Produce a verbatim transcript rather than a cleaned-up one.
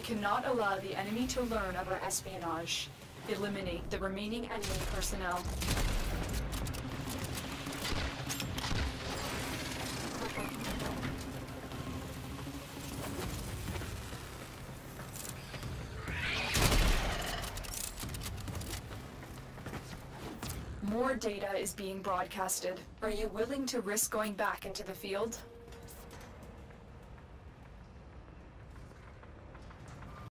cannot allow the enemy to learn of our espionage. Eliminate the remaining enemy personnel. More data is being broadcasted. Are you willing to risk going back into the field?